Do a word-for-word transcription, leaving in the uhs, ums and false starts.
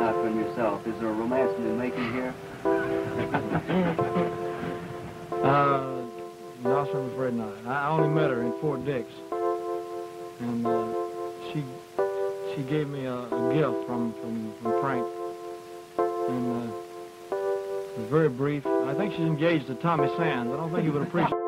out from yourself? Is there a romance in the making here? uh, no, sir, I'm afraid not. I only met her in Fort Dix, and uh, she she gave me a, a gift from from from Frank, and uh, it was very brief. I think she's engaged to Tommy Sands. I don't think you would appreciate.